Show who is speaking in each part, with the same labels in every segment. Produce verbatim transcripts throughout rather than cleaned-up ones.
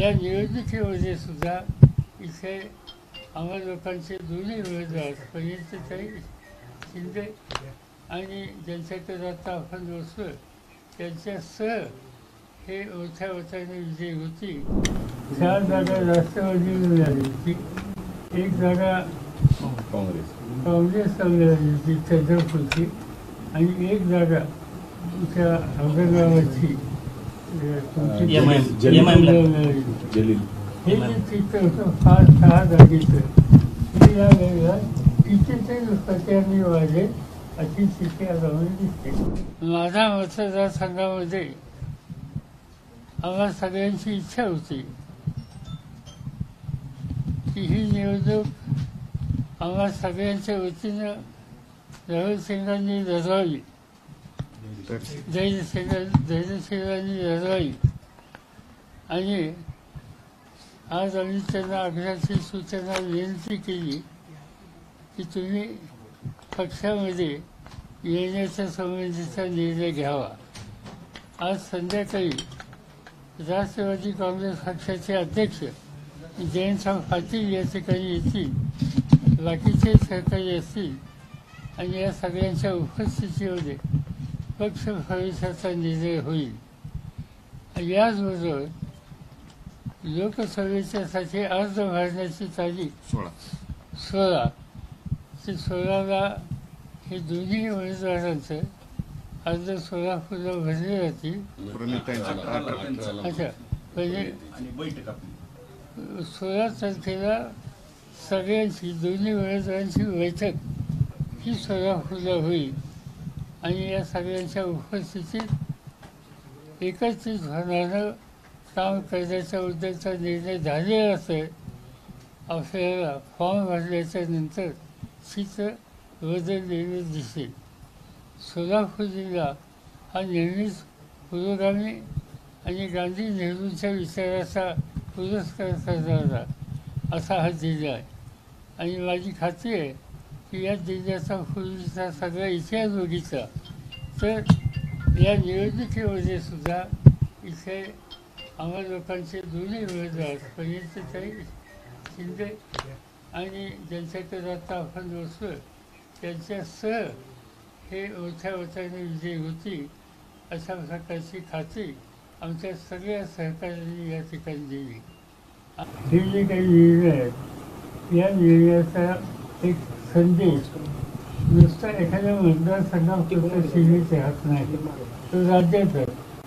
Speaker 1: या निवडणुकीमध्ये सुद्धा इथे आम्हा लोकांचे दोन्ही उमेदवार पंडितताई शिंदे आणि ज्यांच्याकडे आता आपण बसलो त्यांच्यासह हे मोठ्या मताने विजयी होती. चार जागा राष्ट्रवादीला मिळाली होती, एक जागा काँग्रेस काँग्रेसला मिळाली होती चंद्रपूरची, आणि एक जागा त्या औरंगाबादची मिळाली. हे जे चित्र होतं फार सहा जागेचं हे या वेळेला कितीतरी प्रचारणी वाढले अशी स्थिती आम्हाला दिसते. माझ्या मतदारसंघामध्ये आम्हा सगळ्यांची इच्छा होती की ही निवडणूक आम्हा सगळ्यांच्या वतीनं राहुल सिंगांनी लढवावी, धैर्यसिंग धैर्यसिंगांनी लढवावी. आणि आज आम्ही त्यांना आग्रहाची सूचना विनंती केली की तुम्ही पक्षामध्ये येण्याच्या संबंधीचा निर्णय घ्यावा. आज संध्याकाळी राष्ट्रवादी काँग्रेस पक्षाचे अध्यक्ष जयंतराव पाटील या ठिकाणी येतील, बाकीचे सहकारी असतील, आणि या सगळ्यांच्या उपस्थितीमध्ये पक्ष प्रवेशाचा निर्णय होईल. याचबरोबर लोकसभेच्यासाठी अर्ज भरण्याची तारीख सोळा सोळा ते सोळाला हे दोन्ही उमेदवारांचं अर्ज सोलापूरला भरले जातील. अच्छा, म्हणजे सोळा तारखेला सगळ्यांची दोन्ही उमेदवारांची बैठक ही सोलापूरला होईल, आणि या सगळ्यांच्या उपस्थितीत एकत्रित होणारं काम करण्याच्या उद्देशाचा निर्णय झालेला असेल. आपल्याला फॉर्म भरल्याच्या नंतर चित्र बदललेलं दिसेल. सोलापूर जिल्हा हा नेहमीच पुरोगामी आणि गांधी नेहरूंच्या विचाराचा पुरस्कार करणारा असा हा जिल्हा आहे, आणि माझी खात्री आहे की या जिल्ह्याचा पूर्वीचा सगळा इतिहास बघितला तर या निवडणुकीमध्ये सुद्धा इथे आम्हा लोकांचे दोन्ही उमेदवार पंडितताई शिंदे आणि ज्यांच्याकडे आता आपण बसलो त्यांच्यासह हे मोठ्या मताने विजयी होती अशा प्रकारची खात्री आमच्या सगळ्या सहकाऱ्यांनी या ठिकाणी दिली. हे जे काही निर्णय आहेत या निर्णयाचा एक संदेश नुसता एखाद्या मतदारसंघापुरता सीमित राहत नाही, तो राज्याचा,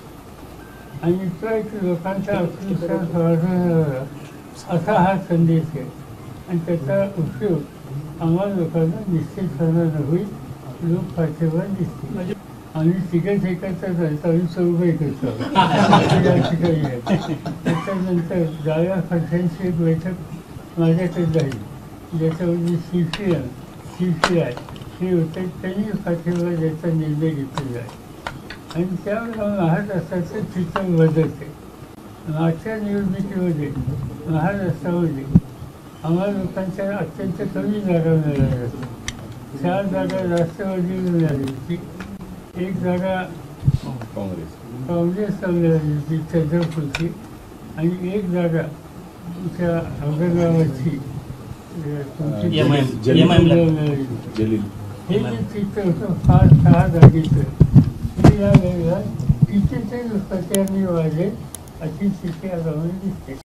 Speaker 1: आणि तो एक लोकांचा आत्मविश्वास वाढवणारा असा हा संदेश आहे. आणि त्याचा उपयोग आम्हा लोकांना निश्चितपणानं होईल. लोक पाठिंबा दिसतील. आम्ही तिघच एकत्रच आहेत, आम्ही चौघ एकत्र या ठिकाणी आहे. त्याच्यानंतर डाव्या पक्षांची एक बैठक माझ्याकडे जाईल, ज्याच्यामध्ये C P M C P I हे होते, त्यांनी पाठिंबा द्यायचा निर्णय घेतलेला आहे. आणि त्यावेळेला महाराष्ट्राचं चित्र बदलते. मागच्या निवडणुकीमध्ये महाराष्ट्रामध्ये आम्हा लोकांच्या अत्यंत कमी जागा मिळाल्या होत्या. चार जागा राष्ट्रवादीला मिळाली होती, एक जागा काँग्रेस काँग्रेसला मिळाली होती चंद्रपूरची, आणि एक जागा त्या औरंगाबादची मिळाली होती. हे जे चित्र होतं फार सहा जागेचं हे या वेळेला कितीतरी प्रचारणी वाढले अशी स्थिती आम्हाला दिसते.